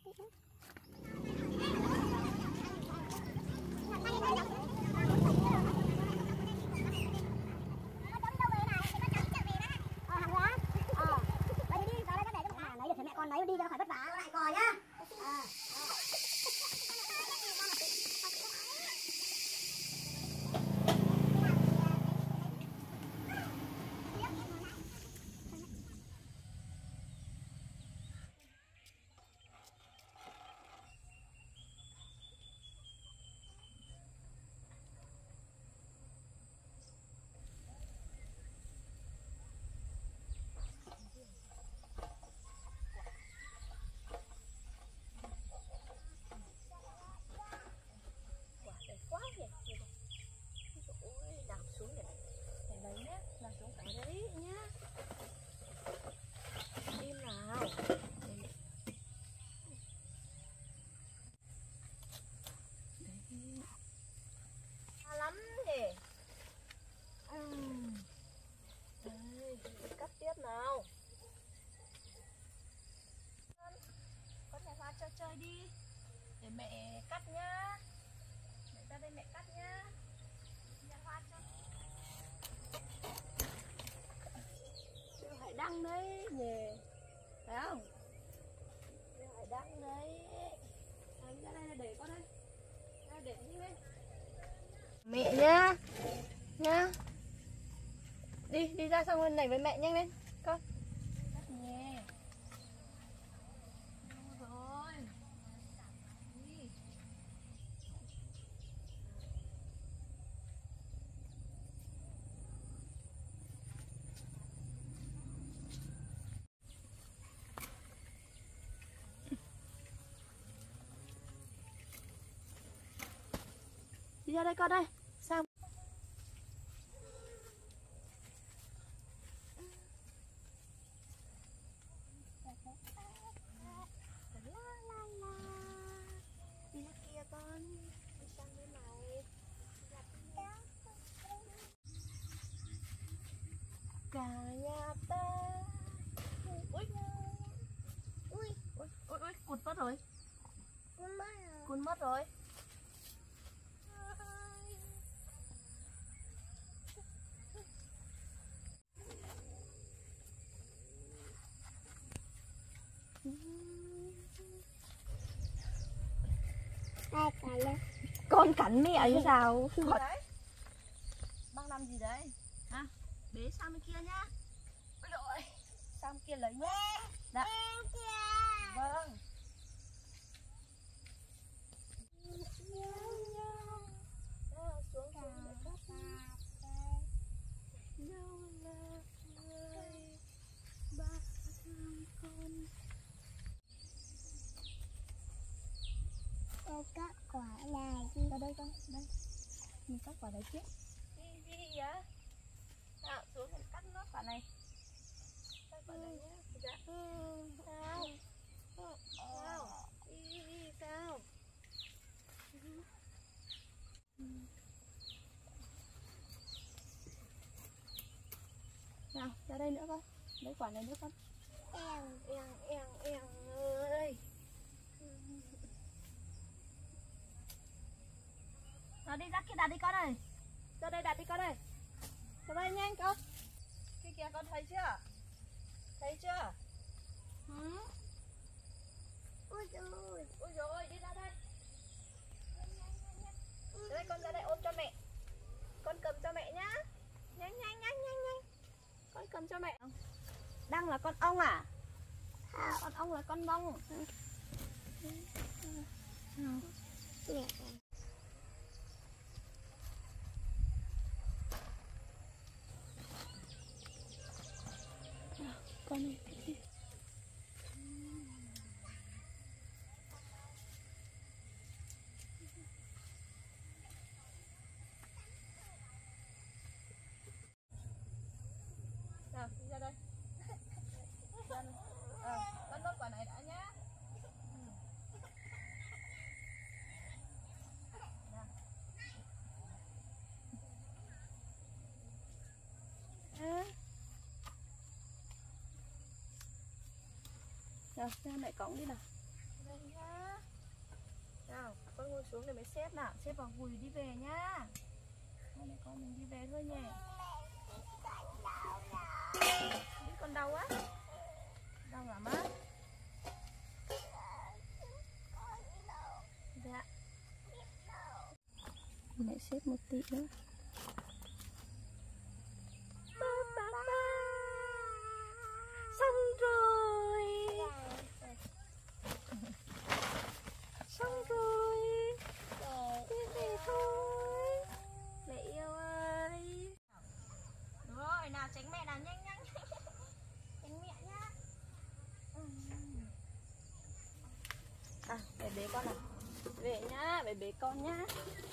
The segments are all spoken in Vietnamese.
Con lấy đi cho khỏi vất vả lại cò nhá. Nào con nhặt hoa cho chơi đi để mẹ cắt nhá, mẹ ra đây mẹ cắt nhá, nhặt hoa cho hải đăng đấy nhỉ, phải không? Hải đăng đấy, anh ra đây là để con đây, ra để đi đây mẹ nhá nhá, đi ra xong bên này với mẹ nhanh lên con. Nhé. Rồi. Đi. Đi ra đây con đây. Sao? Đi ra kia con, đi sang bên này. Cả nhà ta. Ui, cụt mất rồi. Cụt mất rồi. Con cắn mẹ như sao? Đấy. Băng làm gì đấy? Hả? Bế sang bên kia nhá. Ôi dồi, sang bên kia lấy nhá. Dạ. Vâng. Cắt quả này đi. Ra đây con, đây. Mình cắt quả đấy trước. Đi á. Nào, xuống mình cắt nốt quả này. Cắt quả này nhá. Dạ. Sao? Sao? Đi, sao? Nào, ra đây nữa con. Lấy quả này nữa con. Eo ơi. Rồi đi ra kia đặt đi con ơi. Ra đây đặt đi con ơi. Ra đây nhanh con. Kia kìa con thấy chưa? Thấy chưa? Ôi rồi đi ra đây. Ra đây con, ra đây ôm cho mẹ. Con cầm cho mẹ nhá. Nhanh. Con cầm cho mẹ. Đang là con ong à? Con ong là con bông. Con này đi. Nào, đi ra đây. Con đốt quả này đã nhá. Rồi, ra mẹ cõng đi nào. Đây nhá. Nào, con ngồi xuống để mới xếp nào. Xếp vào gùi đi về nhá. Hai mẹ con mình đi về thôi nhỉ. Biết con đau á? Đau lắm á? Dạ. Mẹ xếp một tí nữa. Xong rồi. Xong rồi. Đi về thôi. Mẹ yêu ơi. Đúng rồi, nào tránh mẹ nào, nhanh nhanh. Tránh mẹ nhá. À, để bế con nào. Về nhá, để bế con nhá.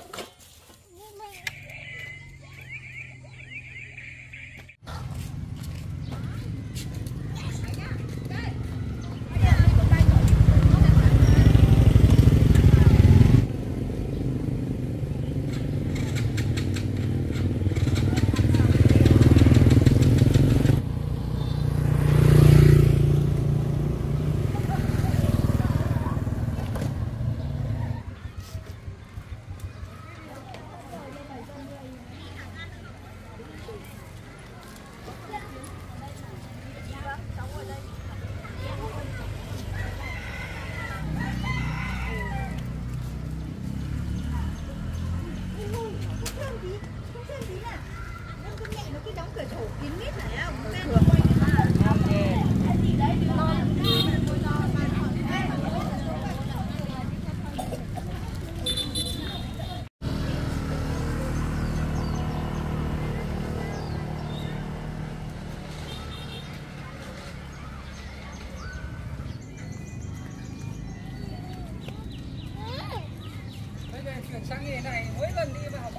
Chuyển sang nghề này mỗi lần đi vào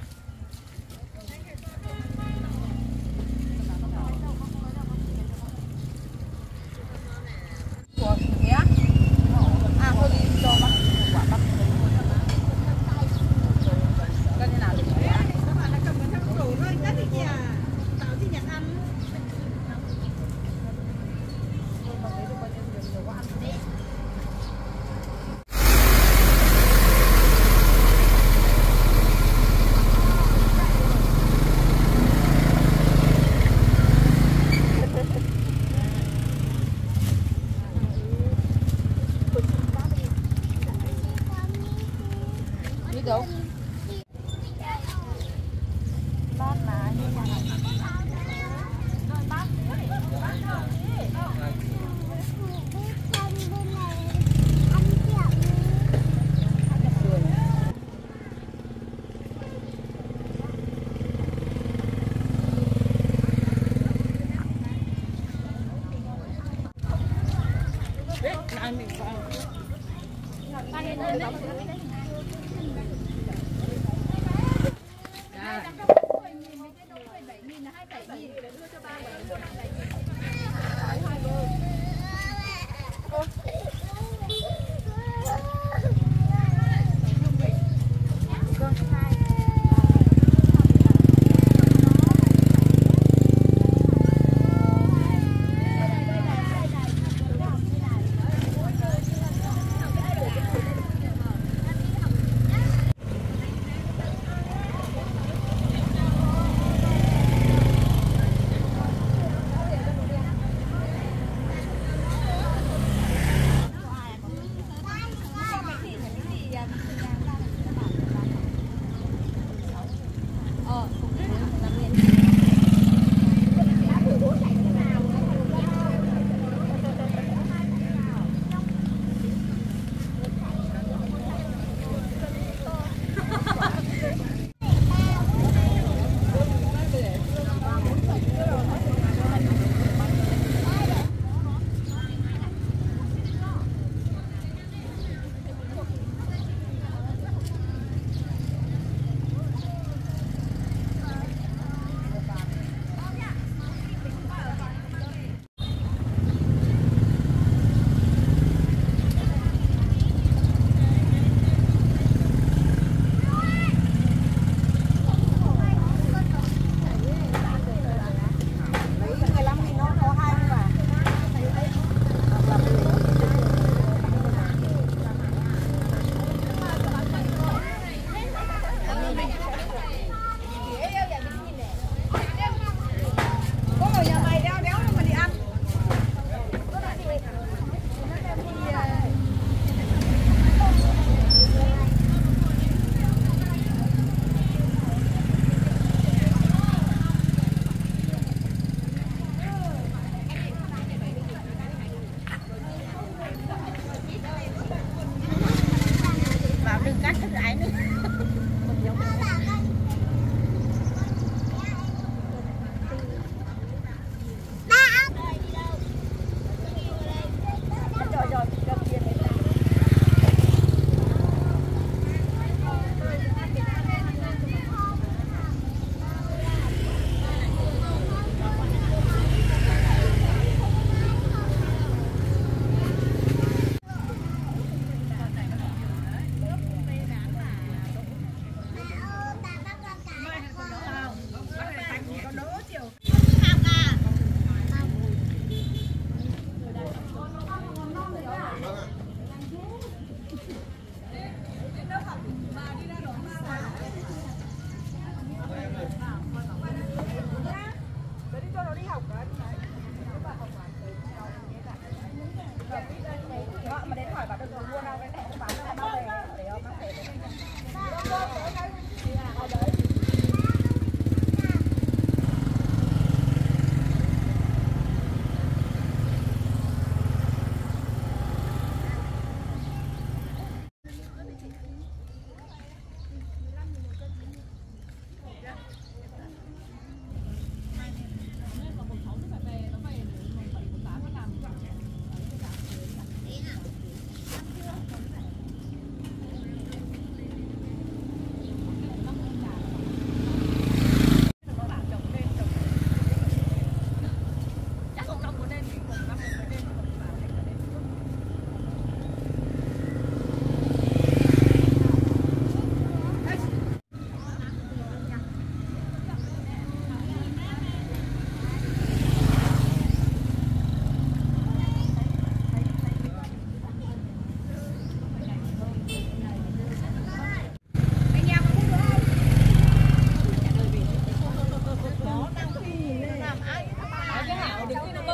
của thế á? À thôi đi cho bác quả bác cân như nào được đấy? Các bạn đã cầm cái thang đổ thôi, rất là nhỉ? Tạo gì nhận ăn? Thôi mà thấy được bao nhiêu nhiều quá ăn đi. Đâu? Bát mà như thế này. Rồi bát này mình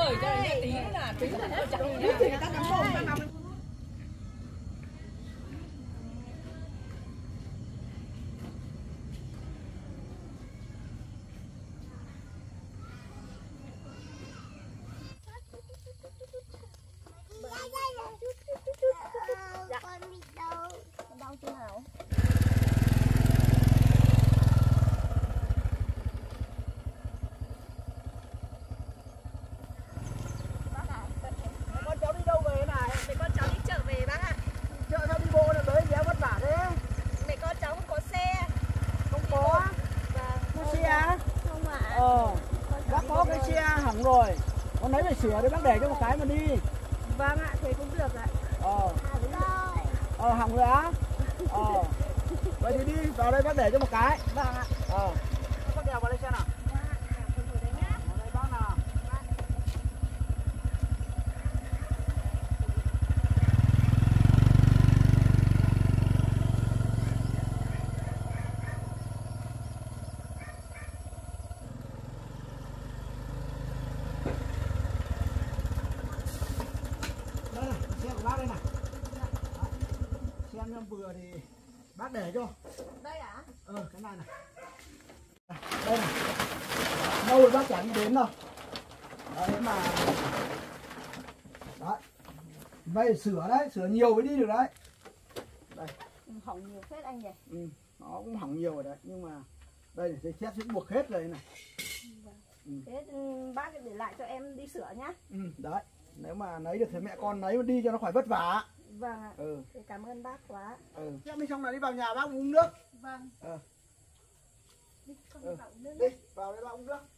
gửi cho người ta tí là nó chạy nhá. Thì người ta cắm bộ ta nằm. Con bị đau. Đau chỗ nào? Con cháu đi đâu về này? Mẹ con cháu đi chợ về bác ạ. Chợ sao đi bộ là tới đéo vất vả thế? Mẹ con cháu không có xe. Không có. Có xe á? Không ạ. Bác có cái xe hỏng rồi. Con lấy về sửa để bác để cho một cái mà đi. Vâng ạ, thế cũng được ạ. Hỏng rồi á? Vậy thì đi vào đây bác để cho một cái. Vâng ạ. Bác đèo vào đây xem nào. Thử đấy nhá. Vào đây bác nào. Đây này, xe của bác đây này. Xem em vừa thì bác để cho. Đây ạ? Cái này này. Đây này. Lâu rồi bác chả đi đến đâu. Đấy mà. Đấy. Vậy sửa đấy, sửa nhiều mới đi được đấy. Đây. Hỏng nhiều phết anh nhỉ? Nó cũng hỏng nhiều rồi đấy, nhưng mà đây này, dây thép sẽ buộc hết rồi này. Thế bác để lại cho em đi sửa nhá. Đấy. Nếu mà lấy được thì mẹ con lấy đi cho nó khỏi vất vả. Vâng ạ. Thế cảm ơn bác quá. Em đi xong là đi vào nhà bác uống nước. Vâng. Đi, con đi vào uống nước. Đi, vào đây bác uống nước.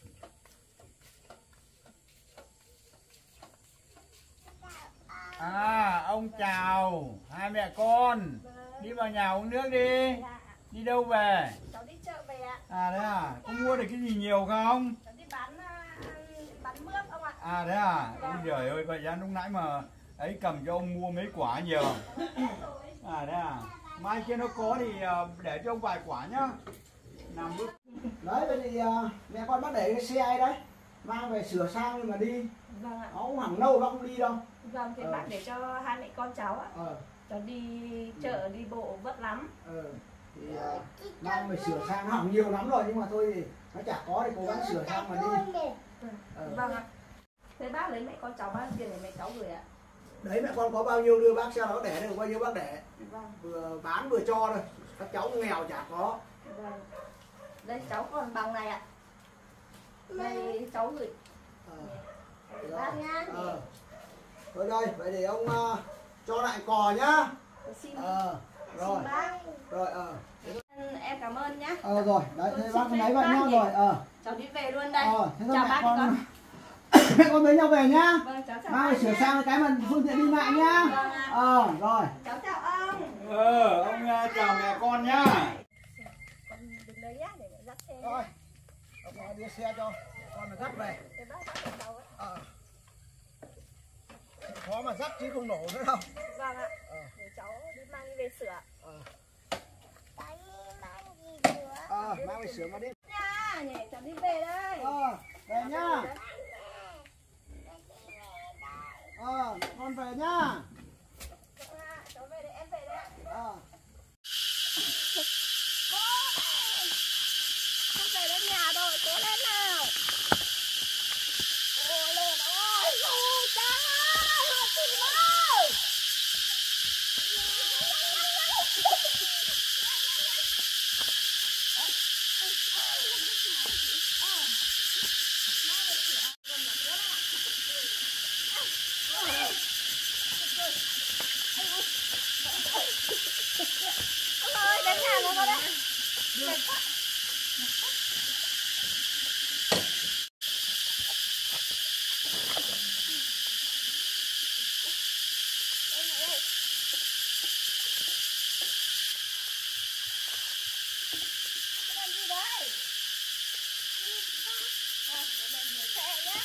Ông chào hai mẹ con. Đi vào nhà uống nước đi. Đi đâu về? Cháu đi chợ về ạ. Thế à? Có mua được cái gì nhiều không? Cháu đi bán mướp ông ạ. Thế à? Ôi giời ơi, vậy ra lúc nãy mà ấy cầm cho ông mua mấy quả nhiều. Thế à? Mai kia nó có thì để cho ông vài quả nhá. Làm bước. Đấy, vậy thì mẹ con bác để cái xe ấy đấy. Mang về sửa sang nhưng mà đi. Vâng ạ. Nó cũng hẳn lâu bác không đi đâu. Vâng, thì bác để cho hai mẹ con cháu ạ. Cháu đi chợ đi bộ vất lắm. Thì mang về sửa sang hỏng nhiều lắm rồi, nhưng mà thôi thì nó chả có thì cố gắng sửa sang mà đi. Vâng ạ. Thế bác lấy mẹ con cháu bao nhiêu tiền để mẹ cháu gửi ạ? Đấy, mẹ con có bao nhiêu đưa bác, xe nó để được bao nhiêu bác để. Vâng. Vừa bán vừa cho thôi. Các cháu nghèo chả có. Vâng. Đây cháu còn bằng này ạ. Đây cháu gửi. Bác nhá. Thôi đây, vậy thì ông cho lại cò nhá. Xin. Rồi. Xin bác. Rồi Em cảm ơn nhá. Rồi, đấy thế bác lấy vậy nhá rồi. Cháu đi về luôn đây. Thế chào bác con. Mẹ con với nhau về nhá. Vâng, cháu chào mang bác sửa nhá. sang cái mà phương tiện đi lại nhá. Vâng ạ. Rồi. Cháu chào ông. Ông chào mẹ con nhá. Con đứng đấy nhá để dắt xe. Rồi. Ông đưa xe cho con là dắt về. Thế bác dắt được đâu ấy. Khó mà dắt chứ không nổ nữa đâu. Vâng ạ. Để cháu đi mang đi về sửa. Mang về sửa mà đi. Nha, nhảy cháu đi về đây. Về nhá. Con về nhá. Cháu về đây, em về đây. Con về đến nhà rồi, cố lên nào. Cố lên, ôi ôi trời ơi, chị ơi. Ôi, đến nhà rồi con đấy. Mệt quá. Làm gì đấy? Để mình xe nhé.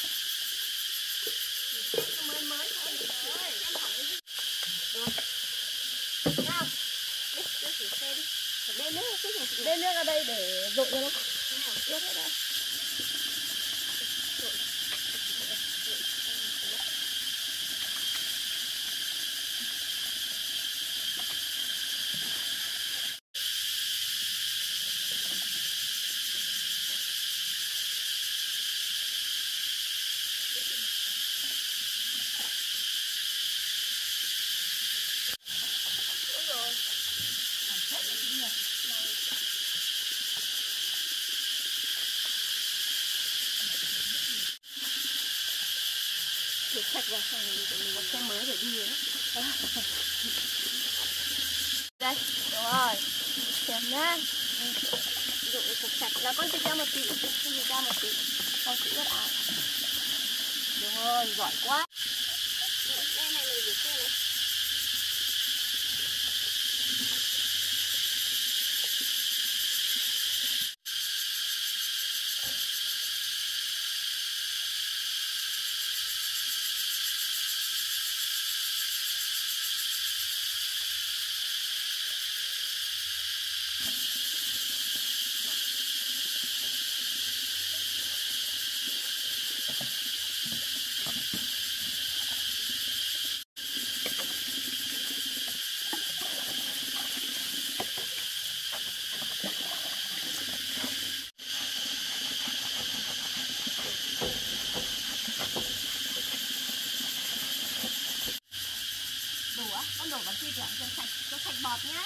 Mới thôi rồi. Em hỏi cái gì? Được. Nào. Đi, cho chị xe đi. Đem nước chứ chị. Đem nước ra đây để dội cho nó. Nước ở đây. rồi, xong mình một xe mới để đi nữa. Đây, đúng rồi. Xem nhá. Ví dụ cục sạch là con chỉ ra một tí, con chỉ ướt áo. Đúng rồi, giỏi quá. Đây này mình rửa xe này. Con đổ vào chi tưởng cho sạch bọt nhá.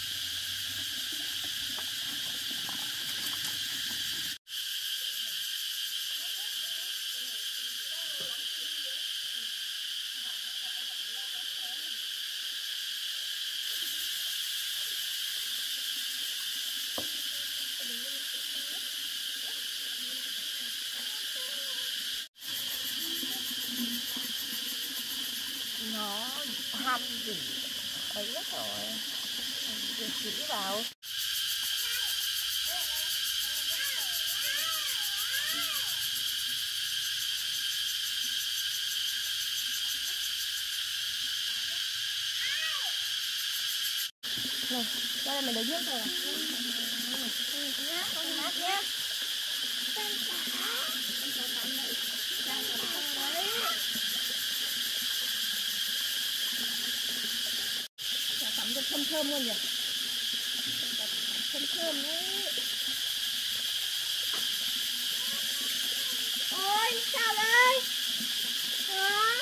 Nó ham gì ấy hết rồi, rửa kỹ vào. Này, ra đây mình lấy nước rồi. Nhá, con mát nhá. Tắm cho thơm thơm luôn nhỉ. Thơm thơm đấy. Ôi, sao đây? Hả?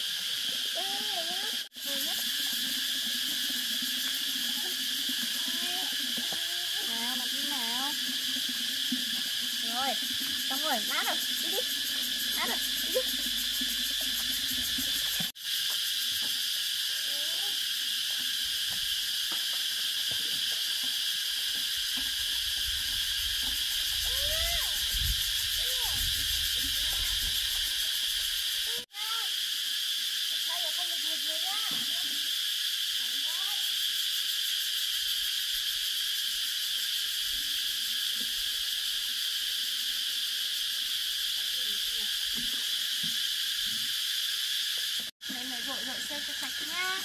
Nào, mặt đi nào. Rồi, xong rồi, mát rồi, đi đi. Mát rồi, đi đi. Rội xe cho sạch nhá.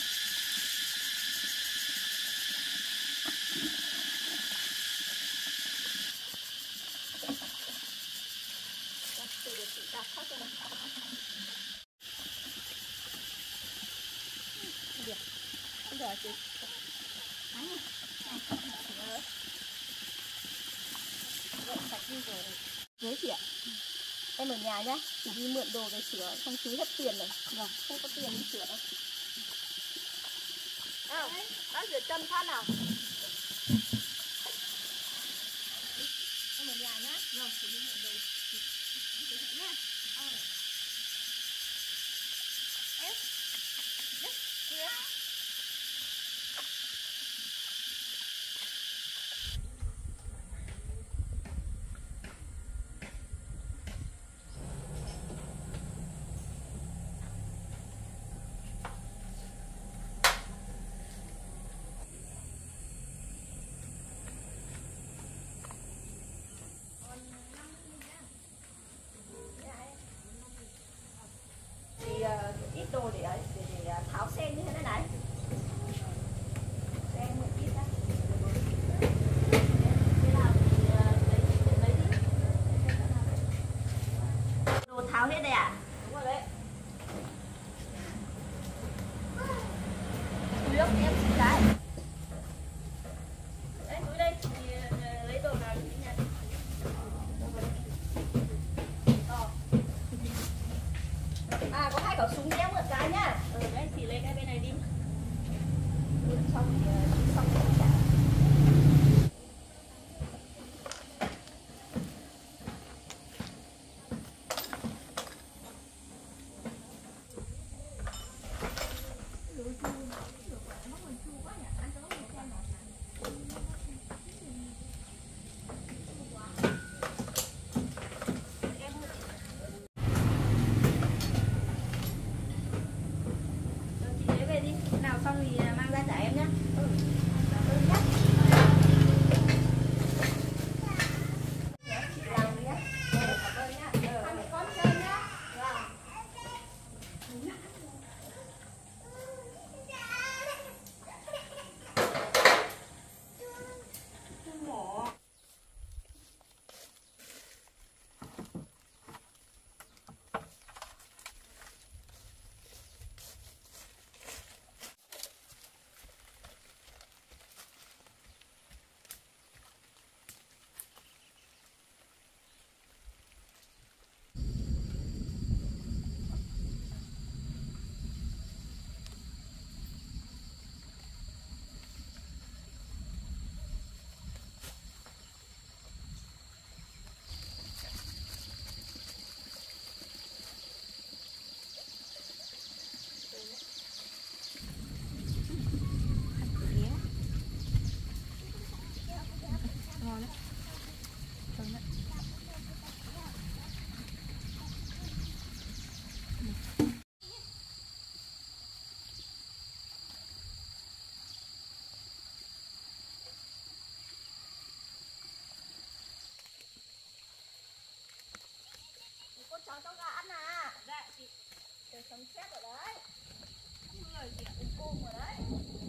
Được chị. Rội sạch đi rồi. Với chị ạ. Em ở nhà nhá, chỉ đi mượn đồ về sửa, không phí hết tiền này. Vâng, không có tiền đi sửa đâu. Bác rửa chân phát nào. Em ở nhà nhá. Vâng, chỉ đi mượn đồ. Nhá. Em. Đấy. Ít đồ để tháo sen như thế này. Sen một ít ra. Đồ tháo hết đây à? Đúng rồi đấy. Túi ốc em xin cái. Đấy, túi đây thì lấy đồ nào đi nha. À, có 2 khẩu súng đeo một cái nhá. Đấy thì lấy cái bên này đi. Xong thì trả. ăn à? Dạ chị. Tôi sống chết ở đấy. Người chị cũng cung ở đấy.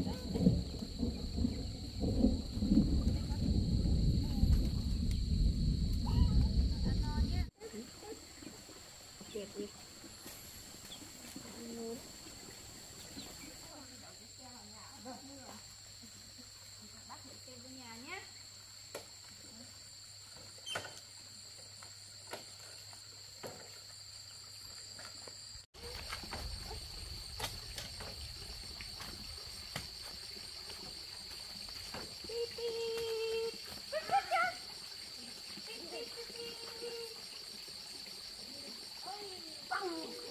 Ăn ngon nhé. Đẹp đi. Bác thử xem trong nhà nhé. Băng.